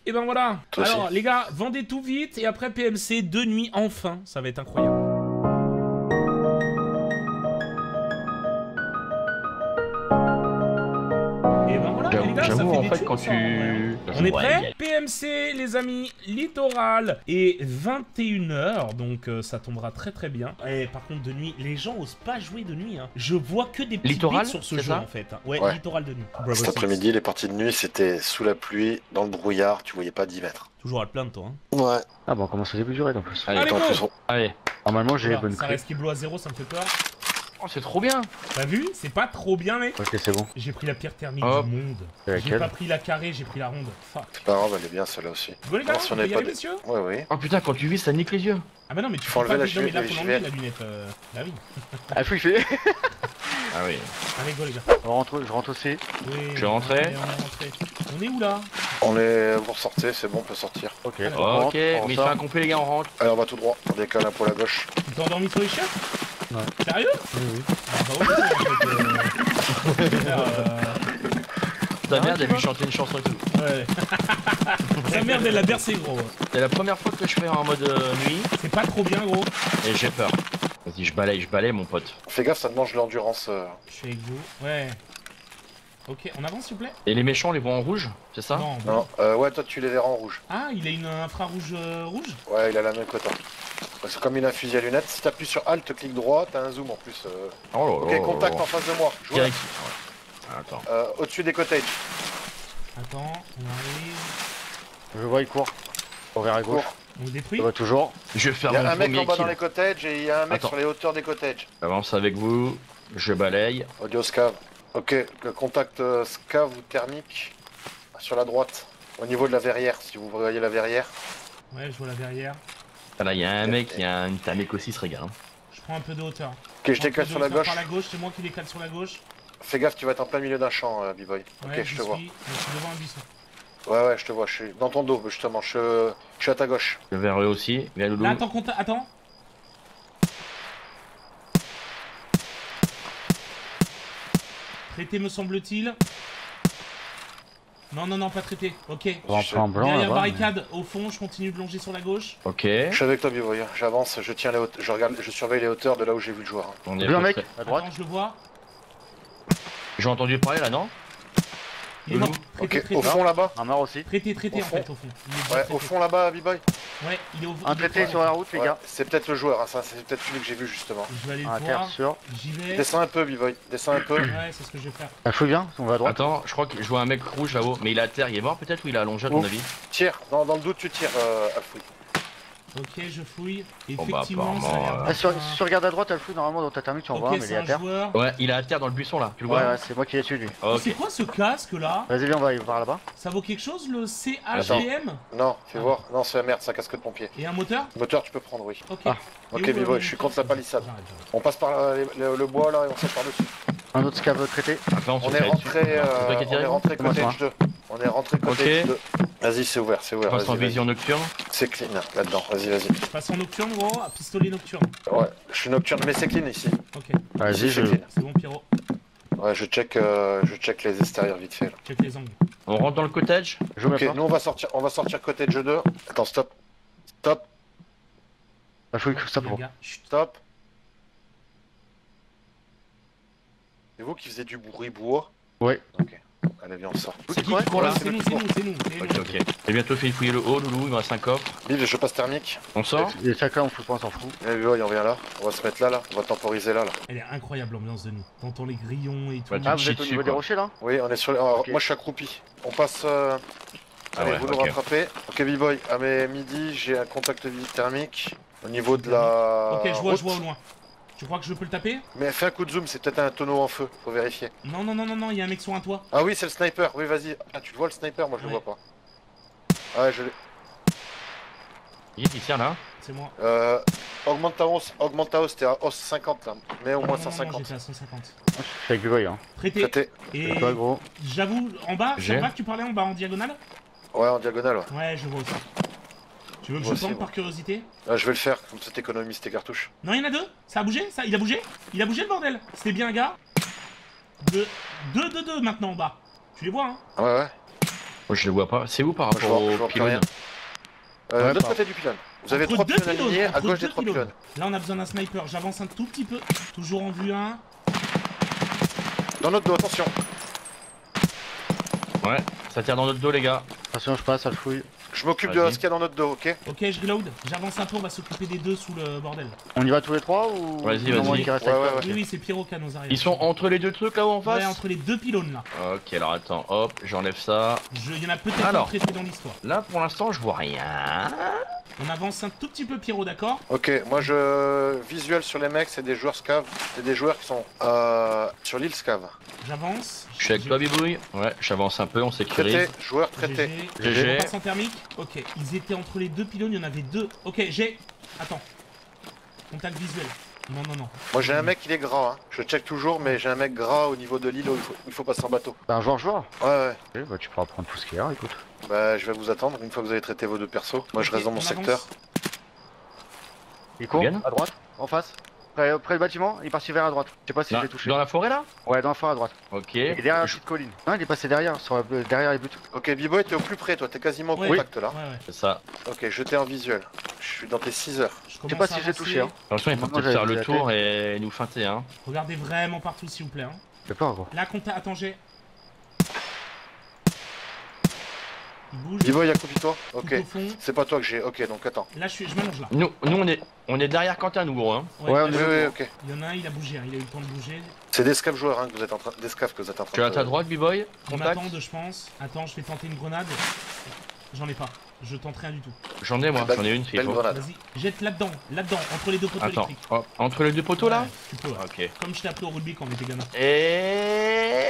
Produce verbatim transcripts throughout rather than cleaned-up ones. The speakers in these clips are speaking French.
Et ben voilà. Toi Alors aussi. les gars, vendez tout vite et après P M C de nuit enfin, ça va être incroyable. Et ben voilà, et les gars, ça J'avoue fait en des fait thunes, quand ça, en vrai, hein. tu... On est Ouais, prêt? yeah. P M C les amis, littoral et vingt et une heures, donc euh, ça tombera très très bien. Et par contre de nuit, les gens osent pas jouer de nuit, hein. Je vois que des petits Littoral, bits sur ce c'est jeu ça en fait, hein. Ouais, Ouais. littoral de nuit. Bravo, Cet Six. après-midi, les parties de nuit, c'était sous la pluie, dans le brouillard, tu voyais pas dix mètres. Toujours à le plaindre toi, hein. Ouais. Ah bah on commence à démesurer en plus. Allez, Allez, En go. plus, on- Allez. Normalement j'ai les Voilà, bonnes ça clés. reste Kiblo à zéro, ça me fait peur. Oh c'est trop bien. T'as vu? C'est pas trop bien mec. Ok c'est bon. J'ai pris la pire thermique Hop. du monde. C'est J'ai laquelle? pas pris la carrée, j'ai pris la ronde. Fuck. c'est pas grave, elle est bien celle-là aussi. Bon les gars, Non, si on on peut avait y pas aller de- messieurs? Ouais, oui. Oh putain quand tu vis ça nique les yeux. Ah bah non mais tu Faut peux pas... enlever la Non mais là lunette, faut la l'enlever lunette. la lunette. Euh... Bah oui. Ah fou il fait. Ah oui. Allez go les gars. Je rentre, je rentre aussi. Oui, Je vais rentrer. allez, on est rentré. On est où là? On est... Vous ressortez, c'est bon, on peut sortir. Ok. Ah, on rentre, Ok, on mais il fait sort. un complet les gars on rentre. Allez, on va tout droit, on décale un peu à la gauche. Tu t'es endormi sur les chiottes? Ouais. Sérieux? Oui, oui. Ah bah ok en fait. Euh... euh... Ta Ah, mère tu elle a vu vois. chanter une chanson et tout. Ouais. Sa merde elle l'a bercé gros. C'est la première fois que je fais en mode euh, nuit C'est pas trop bien gros. et j'ai peur. Vas-y je balaye, je balaye mon pote. Fais gaffe, ça te mange l'endurance. euh. Je suis avec vous. Ouais. Ok, on avance s'il vous plaît? Et les méchants on les voit en rouge, c'est ça? Non. Non, euh, ouais, toi tu les verras en rouge. Ah, il a une infrarouge euh, rouge? Ouais, il a la même que toi. C'est comme il a un fusil à lunettes. Si t'appuies sur Alt, clic droit, t'as un zoom en plus. euh. Oh là là. Ok, contact en face de moi. Je vois. Direct. Ouais. Attends. Euh, Au-dessus des cottages. Attends, on arrive. Je vois il court. On verra à gauche. Cours. On le détruit? Ça va toujours. Je vais faire Il y a mon un mec premier en bas dans kill. les cottages et il y a un mec Attends. sur les hauteurs des cottages. J'avance avec vous, je balaye. Audio scav. Ok, le contact euh, scav ou thermique sur la droite, au niveau de la verrière, si vous voyez la verrière. Ouais, je vois la verrière. Ah là, il y a un mec, il y a un, un mec aussi, il se régale. Hein. Je prends un peu de hauteur. Ok, je décale Un peu sur de la hauteur gauche. Par la gauche, c'est moi qui décale sur la gauche. Fais gaffe, tu vas être en plein milieu d'un champ, euh, B-Boy. Ok, Ouais, je j'y te vois. suis. Je suis devant un buisson. Ouais, ouais, je te vois, je suis dans ton dos, justement, je, je suis à ta gauche. Je vais vers eux aussi, viens Loulou. Là, attends, contact. Attends. Traité, me semble-t-il. Non, non, non, pas traité. Ok. On Je- prend un blanc Derrière là-bas. barricade, au fond, je continue de longer sur la gauche. Ok, Je suis avec toi, B-Boy. J'avance, je tiens les hauteurs, je regarde, je surveille les hauteurs de là où j'ai vu le joueur. hein. on J'ai est vu à un peu mec près. à droite. Attends, je le vois. J'ai entendu parler là, non? Il est mort. Loulou. Traité, Ok, traité. au fond là-bas. Un mort aussi. Traité, traité, Au en fond. fait, au fond. Il est bien Ouais, traité. au fond là-bas, B-Boy. Ouais, il est au Un il est traité au- sur la route les Ouais, gars. c'est peut-être le joueur, hein, ça, c'est peut-être celui que j'ai vu justement. Je vais aller Un le terre voir. sûr. J'y vais. Descends un peu, B-Boy, descends un peu. Ouais, c'est ce que je vais faire. Ah fouille bien, on va à droite. Attends, je crois que je vois un mec rouge là-haut, mais il est à terre, il est mort peut-être ou il est allongé à ton Ouf. avis? Tire, dans, dans le doute, tu tires, euh, à fouille. Ok, je fouille. Bon, bah, Effectivement, ça a l'air apparemment, d'être Ah, sur, un- si tu regardes à droite, t'as le fouille normalement dans ta thermique, tu en vois un, Ok, mais il c'est est à un terre. joueur. Ouais, il est à terre dans le buisson là, tu le Ouais, vois? ouais, c'est moi qui l'ai tué lui. Ok. C'est quoi ce casque là? Vas-y, viens, on va aller voir là-bas. Ça vaut quelque chose le C H B M? Non, fais Ah. voir. Non, c'est la merde, c'est un casque de pompier. Et un moteur? Moteur, tu peux prendre, oui. Ok. Ah. Et Ok, où, B-Boy, euh, je suis contre la palissade. J'arrête, j'arrête. On passe par la- les- le, le bois là et on saute par dessus. Un autre scav traité. Attends, On se est fait rentré, dessus. euh, C'est toi qui as on tiré, est non? rentré C'est moi, cottage deux. On est rentré cottage Ok. deux. Vas-y, c'est ouvert, c'est Je ouvert. passe en Vas-y, vas-y. vision nocturne. C'est clean là-dedans. Vas-y, vas-y. Je passe en nocturne, gros, à pistolet nocturne. Ouais, je suis nocturne, mais c'est clean ici. Ok, Vas-y, Ici, je. c'est clean. c'est bon, Pierrot. Ouais, je check, euh, je check les extérieurs vite fait. Là. Check les angles. On rentre dans le cottage. Je mets Ok, pas. nous on va sortir, on va sortir cottage deux. Attends, stop, stop, La fouille, stop. Les gars, chut. stop. C'est vous qui faisiez du bruit bois? Ouais. Ok. Allez, viens, on sort. C'est qui qui court là? C'est nous, c'est nous, c'est nous. c'est Ok, nous. ok. J'ai bientôt fait fouiller le haut, Loulou, il me reste un coffre. Bill, je passe thermique. On sort? Les sacs là, on fout pas, on s'en fout. Eh, oui, on vient là. On va se mettre là, là. On va temporiser là, là. Elle est incroyable l'ambiance de nous. T'entends les grillons et tout. Ouais, Ah, Tu vous êtes chies au dessus, niveau des quoi. rochers là? Oui, on est sur. alors, Ok. Moi, je suis accroupi. On passe. euh, Ah Allez, ouais, vous nous ok. rattrapez. Ok, B-Boy, à mes midi, j'ai un contact thermique au niveau de la. Ok, je vois, route. je vois au loin. Tu crois que je peux le taper? Mais fais un coup de zoom, c'est peut-être un tonneau en feu. Faut vérifier. Non, non, non, non, non, il y a un mec sur un toit. Ah oui, c'est le sniper. Oui, vas-y. Ah, tu le vois le sniper? Moi, je le Ouais. vois pas. Ah, ouais, je l'ai. Il est ici là. C'est moi. Euh, augmente ta hausse, augmente ta hausse, t'es à hausse cinquante là, mais au Non, moins non, cent non, cinquante. j'étais à cent cinquante. Je suis avec le voyant. Traité. Traité. Et Et toi, gros? j'avoue, en bas, c'est J'ai. en bas que tu parlais, en bas en diagonale? Ouais, en diagonale, ouais. Ouais, je vois aussi. Tu veux que Moi je aussi, tente moi. par curiosité? Ah, je vais le faire, comme ça t'économises tes cartouches. Non, il y en a deux. Ça a bougé? Ça, il a bougé? Il a bougé le bordel. C'était bien un gars. Deux, deux, deux, deux maintenant en bas. Tu les vois, hein? Ah ouais, ouais. Oh, je le vois pas. C'est où par Moi, je rapport vois- je au vois plus pylône? rien. Euh, Ouais, de l'autre pas. côté du pylône. Vous avez Entre trois deux pylônes pylônes, alignés, à entre gauche deux des trois pylônes. pylônes. Là, on a besoin d'un sniper. J'avance un tout petit peu. Toujours en vue un. Dans notre dos, attention. Ouais, ça tire dans notre dos, les gars. Attention, je passe, ça le fouille. Je m'occupe de Vas-y. ce qu'il y a dans notre dos, ok? Ok, je reload. J'avance un peu. On va s'occuper des deux sous le bordel. On y va tous les trois ou Vas-y, il y en a vas-y. un qui reste Ouais, avec ouais, toi ouais. Oui, oui, c'est Pierrot qui a nos arrières. Ils sont entre les deux trucs là-haut en face? Ouais, entre les deux pylônes là. Ok, alors attends, hop, j'enlève ça. Je... Il y en a peut-être un Alors. traité dans l'histoire. Là, pour l'instant, je vois rien. On avance un tout petit peu, Pierrot, d'accord? Ok, moi je visuel sur les mecs, c'est des joueurs scav, c'est des joueurs qui sont euh, sur l'île scav. J'avance. Je suis avec toi, Bibouille. Ouais, j'avance un peu, on sécurise. Traité, joueur traité. G G. G G. On passe en thermique. Ok, ils étaient entre les deux pylônes, il y en avait deux. Ok, j'ai. Attends. Contact visuel. Non, non, non. Moi j'ai un mec, il est gras, hein. Je check toujours, mais j'ai un mec gras au niveau de l'île où il faut, il faut passer en bateau. T'es un joueur joueur. Ouais, ouais. Ok, bah tu pourras prendre tout ce qu'il y a, écoute. Bah je vais vous attendre une fois que vous avez traité vos deux persos. Moi je Ok, reste dans mon on secteur. avance. Il court, Gagne. à droite, en face. Près, près du bâtiment, il est parti vers à droite. Je sais pas si Dans, je l'ai touché. dans la forêt là? Ouais, dans le fond à droite. Ok. Il est derrière la Je- petite colline. Non, il est passé derrière, sur la- derrière les buts. Ok, B-Boy, t'es au plus près, toi, t'es quasiment au Ouais. contact là. Ouais, ouais. C'est ça. Ok, je t'ai en visuel. Je suis dans tes six heures. Je Je sais commence pas à si j'ai avancer. touché, hein. Attention, il faut Moi, peut-être j'avais faire le visé la tour et nous feinter, hein. Regardez vraiment partout, s'il vous plaît. Hein. Fais peur, gros. Là, contact. Attends, j'ai. Il bouge. B-Boy, accroupis-toi. Ok. Tout au fond. C'est pas toi que j'ai. Ok, donc attends. Là, je, suis... je m'allonge là. Nous, nous on est on est derrière Quentin, nous, gros, hein. Ouais, on là, est Oui, je- oui, ok. Il y en a un, il a bougé. Hein. Il a eu le temps de bouger. C'est des scaf joueurs hein, que vous êtes en train. Des scaf que vous êtes en train Tu es à de. ta droite, B-Boy? On Contact? m'attend, je pense. Attends, je vais tenter une grenade. J'en ai pas. Je tente rien du tout. J'en ai, moi, Belle- j'en ai une, c'est Belle faut. grenade. Vas-y, jette là-dedans. Là-dedans, entre les deux poteaux Attends, électriques. hop, entre les deux poteaux là? Ouais, tu peux, ouais. Ok. Comme je t'ai appris au rugby quand on était gamin. Et...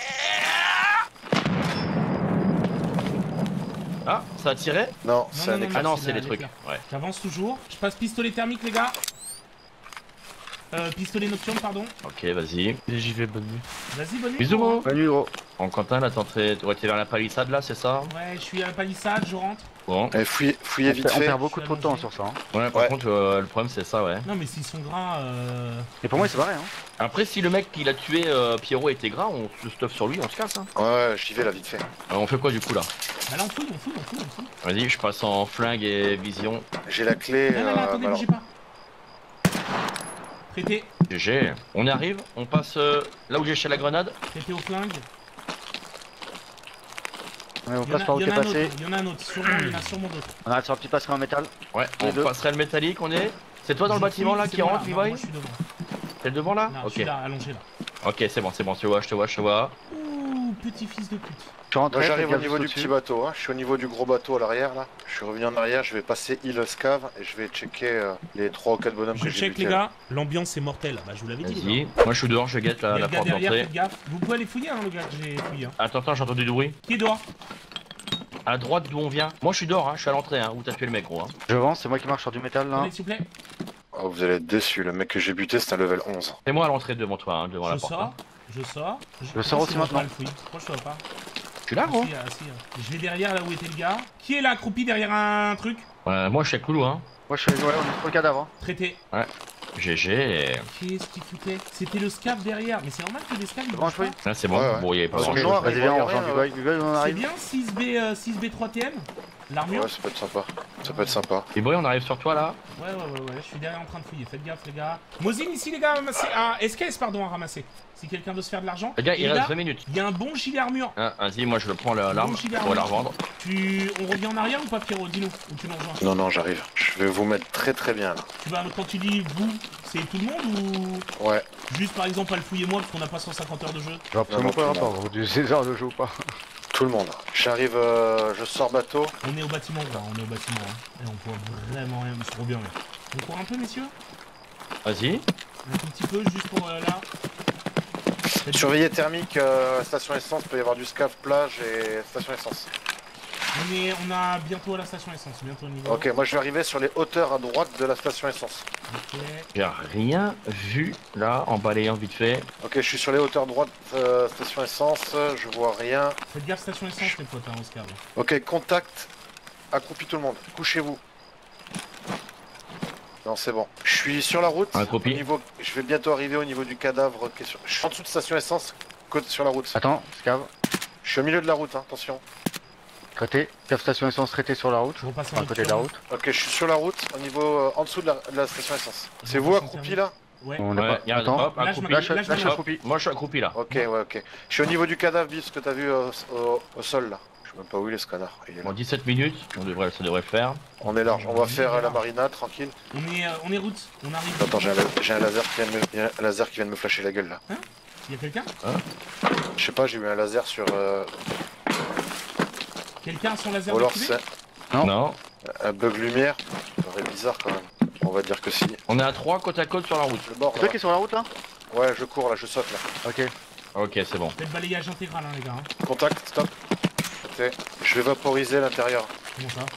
Ah, ça a tiré? Non, c'est non, un non, éclat. Ah non, c'est c'est la- les trucs. l'éclair. Ouais. J'avance toujours. Je passe pistolet thermique, les gars. Euh, pistolet nocturne, pardon. Ok, vas-y. J'y vais, bonne nuit. Vas-y, bonne nuit. Bisous, Laurent. gros. Bonne nuit, gros. En Quentin, là, t'es entré- ouais, t'es vers la palissade là, c'est ça? Ouais, je suis à la palissade, je rentre. Bon. Et fouillez, fouillez On, vite perd- on fait. perd beaucoup Je trop suis de temps allongé. sur ça. Hein. Ouais, par Ouais. contre, euh, le problème, c'est ça, ouais. Non, mais s'ils sont gras, euh... Et pour moi, il s'est barré. Hein. Après, si le mec qui l'a tué, euh, Pierrot, était gras, on se stuff sur lui, on se casse, hein. Ouais, j'y vais là, vite fait. Alors, on fait quoi du coup là? Bah là, on fouille, on fouille, on fouille, on fouille. Vas-y, je passe en flingue et vision. J'ai la clé. Non, non, non, euh, attendez, alors, bougez pas. Traité, G G. On y arrive, on passe euh, là où j'ai chez la grenade. traité au flingue. Ouais, on Il y en passe a, par où il y t'es en a un passé. autre, il y en a un autre, sûrement, il y en a sûrement d'autres. On arrête sur un petit passereau en métal. Ouais, Les on deux. passerait le métallique, on est. C'est toi dans le Je bâtiment fouille, là c'est qui moi, rentre, là. Non, Levi? moi, je suis devant. T'es devant là? Là, je Ok. suis là, allongé là. Ok, c'est bon, c'est bon, je te vois, je te vois, je te vois. Ouh, petit fils de pute. Je suis rentré. Moi j'arrive fais au niveau gaffe du juste petit au-dessus. bateau, hein. Je suis au niveau du gros bateau à l'arrière là. Je suis revenu en arrière, je vais passer île Scav et je vais checker euh, les trois ou quatre bonhommes Je que j'ai check butés, les là. gars, l'ambiance est mortelle. Bah, je vous l'avais dit. les Vas-y. gars. Moi je suis dehors, je guette Il y la, a la le gars porte derrière, d'entrée. faites gaffe. Vous pouvez aller fouiller, hein, le gars que j'ai fouillé. Hein. Attends, attends, j'ai entendu du bruit. Qui est dehors? À droite d'où on vient. Moi je suis dehors, hein, je suis à l'entrée, hein, où t'as tué le mec, gros. Hein. Je vance, c'est moi qui marche sur du métal là. Attendez, s'il vous plaît. Oh, vous allez être déçus, le mec que j'ai buté c'est un level onze. C'est moi à l'entrée devant toi, hein, devant Je la porte. sors, hein. je sors. Je sors aussi Pourquoi je vois maintenant. pas le fouille Pourquoi je vois pas? Je suis là, gros. Ah, si, ah, si, ah. Je vais derrière là où était le gars. Qui est là, accroupi derrière un truc? Ouais, moi je suis avec Loulou, hein. Moi, je suis. Ouais, on est sur le cadavre. Hein. Traité. G G. Qu'est-ce qu'il foutait? C'était le scaf derrière. Mais c'est normal que les scafs ils Bon, bougent je fouille. pas. Là c'est bon, Ouais, ouais. bon, il y avait pas Parce grand que chose. noir, Vas-y, il viens, voit on rien, change du euh. bail. Du bail, on C'est arrive. bien six B, euh, six B trois T M. L'armure. Ouais, ça peut être sympa. Ça peut être sympa. Et boy, on arrive sur toi là. Ouais, ouais, ouais, ouais, je suis derrière en train de fouiller. Faites gaffe, les gars. Mosine ici, les gars, à ramasser. Ah, S K S, pardon, à ramasser. Si quelqu'un veut se faire de l'argent. Les gars, Et il là, reste vingt minutes. il y a un bon gilet armure. Ah, vas-y, moi je le prends la- l'arme Bon, gilet pour la armure. revendre. Tu... On revient en arrière ou pas, Pierrot? Dis-nous. Ou tu nous rejoins? Non, non, j'arrive. Je vais vous mettre très très bien là. Tu vas, quand tu dis vous, c'est tout le monde ou Ouais. juste par exemple, pas le fouiller moi parce qu'on n'a pas cent cinquante heures de jeu? Je vois absolument Non, pas non, le tout le rapport. Du seize heures de jeu ou pas. Tout le monde. J'arrive, euh, je sors bateau. On est au bâtiment, gars, on est au bâtiment. Hein. Et on voit vraiment rien, c'est trop bien. Là. On court un peu, messieurs? Vas-y. Un tout petit peu, juste pour euh, là. Faites- Surveiller thermique, euh, station essence, peut y avoir du Scav, plage et station essence. On est, on a bientôt à la station essence, bientôt au niveau. Ok, moi je vais arriver sur les hauteurs à droite de la station essence. Ok. J'ai rien vu là en balayant vite fait. Ok, je suis sur les hauteurs droite, euh, station essence, je vois rien. Faites gaffe, station essence, les potes, hein, Oscar. là. Ok, contact. Accroupi tout le monde. Couchez-vous. Non, c'est bon. Je suis sur la route. Accroupi. Au niveau... Je vais bientôt arriver au niveau du cadavre qui est sur... Je suis en dessous de station essence, côté sur la route. Attends, Scav. Je suis au milieu de la route, hein, attention. Traité. Cave station essence traité sur la route. Je repasse en Enfin, à côté de la nocturne. route. Ok, je suis sur la route, au niveau euh, en dessous de la, de la station essence. C'est vous accroupi là? Ouais. On est Ouais, pas. y a Attends. hop, Là, je accroupi. me- Là, je là, je là, me- je suis accroupi. Moi je suis accroupi là. Ok, ouais, ok. Je suis au niveau du cadavre, Biff, ce que t'as vu euh, au, au sol là. Je sais même pas où il est ce connard. Il est là. Bon, dix-sept minutes, on devrait, ça devrait le faire. On est large, on va On est faire euh, la large. marina tranquille. On est, euh, on est route. On arrive. Attends, j'ai un, la- j'ai un laser qui vient de me, il y a un laser qui vient de me flasher la gueule là. Il y a quelqu'un Je sais pas, j'ai eu un laser sur. Euh... Quelqu'un sur laser Ou alors activé c'est Non. Non. un bug lumière. Ça serait bizarre quand même. On va dire que si. On est à trois côte à côte sur la route. Le bord C'est là. toi qui est sur la route là? Ouais, je cours là, je saute là. Ok. Ok, c'est bon. Faites balayage intégral, hein, les gars. hein. Contact, stop. Ok. Je vais vaporiser l'intérieur. Comment ça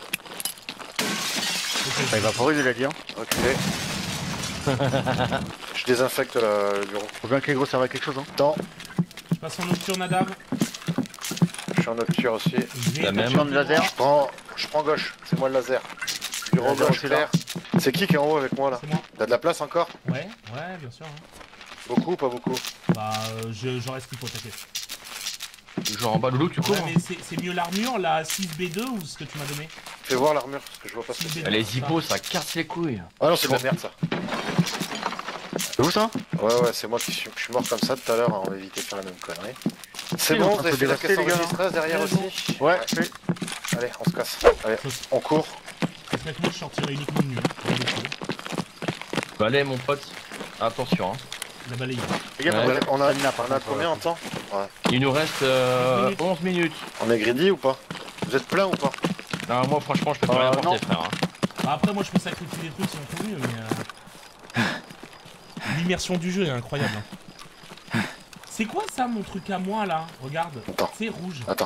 Ça Ok. évaporiser, il a dit. Hein. Ok. Je désinfecte la- le bureau. Faut bien que les gros servent à quelque chose. Hein. Attends, Je passe en nocturne à Dave. je suis en nocturne aussi. Je vais La attacher même. le de laser. bureau. Je prends, je prends gauche, c'est moi le laser. Bureau Laser gauche aussi, là. clair. C'est qui qui est en haut avec moi là? C'est moi. T'as de la place encore? Ouais, ouais, bien sûr. hein. Beaucoup ou pas beaucoup? Bah, euh, je- j'en reste qu'il faut, t'inquiète. Genre en bas de l'eau, tu cours. Ouais, mais c'est c'est mieux l'armure, la six B deux ou ce que tu m'as donné? Fais voir l'armure, parce que je vois pas ce que c'est. hein. Les hippos, ça casse les couilles. Ah non, c'est de la merde ça. C'est où ça? Ouais, ouais, c'est moi qui suis, je suis mort comme ça tout à l'heure, hein, on va éviter de faire la même connerie. C'est Si, bon, on vous peut avez fait la dévaster, caisse les gars. enregistreuse derrière Ouais, aussi? Ouais, oui. Allez, on se casse. Allez, on court. Après, moi, je sortirai uniquement de nuit. hein. Bah allez mon pote, attention. Hein. La balaye. Les gars, Ouais. on On a, Stamina, par on a contre, combien ouais. en temps? Ouais. Il nous reste euh, minutes. onze minutes. On est greedy ou pas? Vous êtes plein ou pas? Non, moi franchement, je peux pas Euh, rien non. porter, frère. Hein. Bah, après, moi, je peux sacrifier des trucs si on peut mieux, mais. euh, L'immersion du jeu est incroyable. hein. C'est quoi ça, mon truc à moi là? Regarde. Attends. C'est rouge. Attends.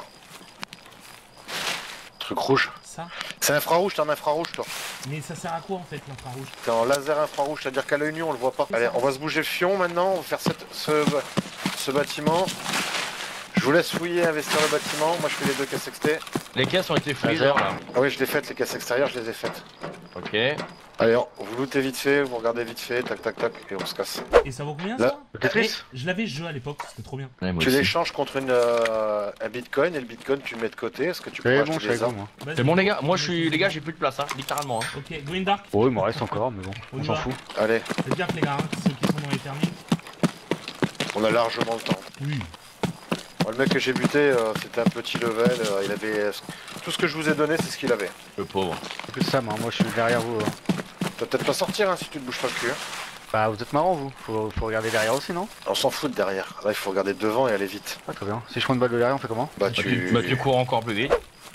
Truc rouge. Ça. C'est infrarouge, t'es en infrarouge toi. Mais ça sert à quoi en fait, l'infrarouge? T'es en laser infrarouge, c'est-à-dire qu'à l'œil nu on le voit pas. Allez, on va se bouger le fion maintenant, on va faire cette, ce, ce bâtiment. Je vous laisse fouiller, investir le bâtiment. Moi je fais les deux caisses exté. Les caisses ont été fouillées Laser. d'ailleurs là. Ah oui, je les faites, les caisses extérieures, je les ai faites. Ok. Allez, on- vous lootez vite fait, vous regardez vite fait, tac tac tac, et on se casse. Et ça vaut combien Là. ça? Le Tetris? Eh, je l'avais ce jeu à l'époque, c'était trop bien. Ouais, moi Tu aussi. l'échanges contre une, euh, un bitcoin, et le bitcoin tu le mets de côté. Est-ce que tu peux C'est acheter bon, je suis des avec vous, armes? moi. Vas-y. C'est bon les gars, moi je suis les gars, j'ai plus de place, hein, littéralement. Hein. Ok, Green Dark. Oh, il m'en reste encore, mais bon, On on y s'en va. fout. Allez, Faites gaffe les gars, hein, ceux qui sont dans les thermiques. on a largement le temps. Oui. Bon, le mec que j'ai buté, euh, c'était un petit level, euh, il avait... euh, tout ce que je vous ai donné, c'est ce qu'il avait. Le pauvre. C'est plus Sam, hein. Moi je suis derrière vous. hein. Tu vas peut-être pas sortir hein, si tu te bouges pas le cul. hein. Bah, vous êtes marrant, vous. Faut, faut regarder derrière aussi, non? On s'en fout de derrière. Là, il faut regarder devant et aller vite. Ah, très bien. Si je prends une balle de derrière, on fait comment? Bah, Bah, tu... tu... bah, tu cours encore plus vite.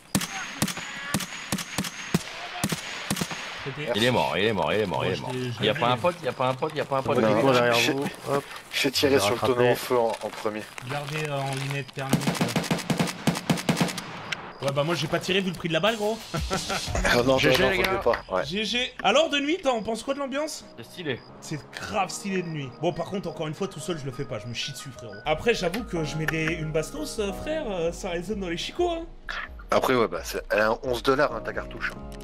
Traité. Il est mort, il est mort, il est mort, il Moi, est je mort. l'ai- je Y'a l'avais, pas un mais- pote, y'a pas un pote, y'a pas un pote. Non. Je cours derrière je- vous. Hop. J'ai tiré Je vais sur le rattraper. tonneau au feu en, en premier. Gardez euh, en lunette thermique. euh. Ouais bah moi j'ai pas tiré vu le prix de la balle gros. Ah non, G G, non, les faut gars. pas. Ouais. G G. Alors de nuit, t'en penses quoi de l'ambiance? C'est stylé. C'est grave stylé de nuit. Bon par contre encore une fois tout seul je le fais pas, je me chie dessus frérot. Après j'avoue que je mets des... une bastos euh, frère, euh, ça résonne dans les chicots hein. Après, ouais, bah, c'est elle a un onze dollars hein, ta cartouche.